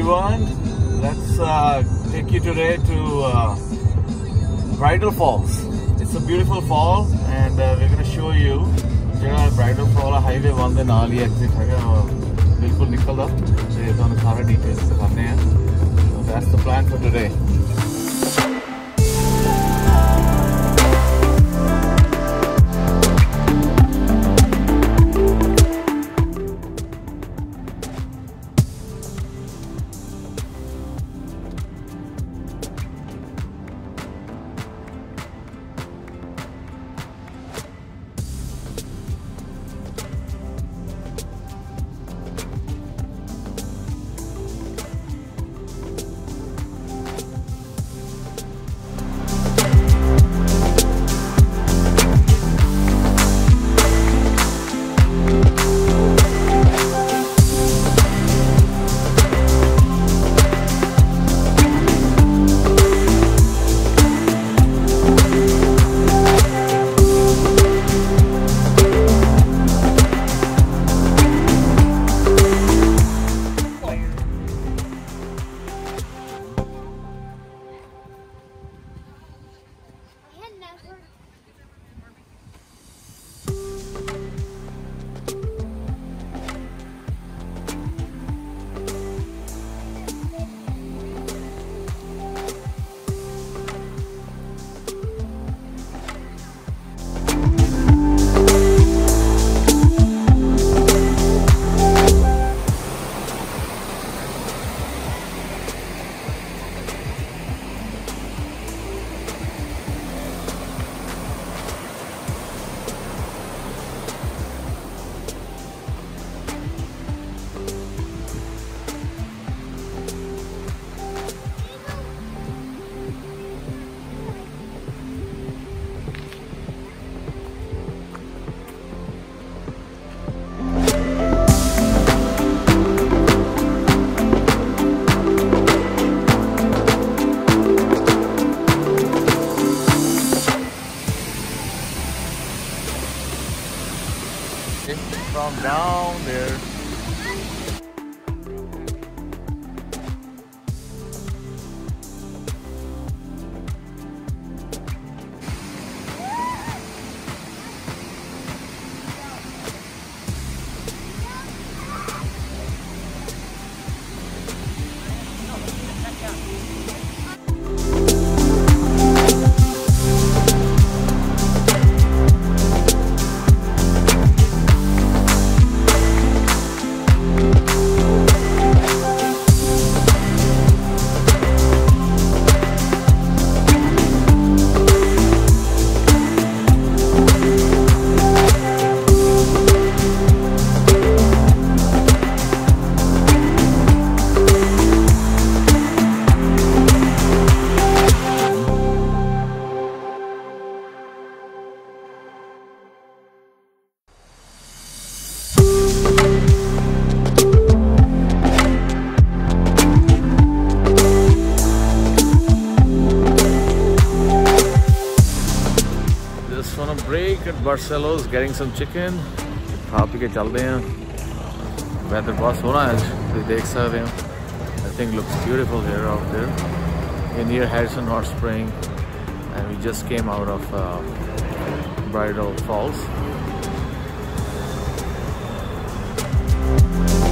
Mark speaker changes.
Speaker 1: everyone. Let's take you today to Bridal Falls. It's a beautiful fall and we're going to show you Bridal Fall highway 1 ਦੇ ਨਾਲ ਹੀ exit ਹੈਗਾ ਬਿਲਕੁਲ ਨਿਕਲਦਾ ਤੇ ਤੁਹਾਨੂੰ ਸਾਰਾ ਡਿਟੇਲਸ ਦਿਖਾਣੇ ਆ. So that's the plan for today. From down there. Break at Barcelos, getting some chicken. खा पी के चलते हैं. Weather बहुत सोना है, तो देख सकते हैं. I think looks beautiful here out there. We're near Harrison Hot Spring, and we just came out of Bridal Falls.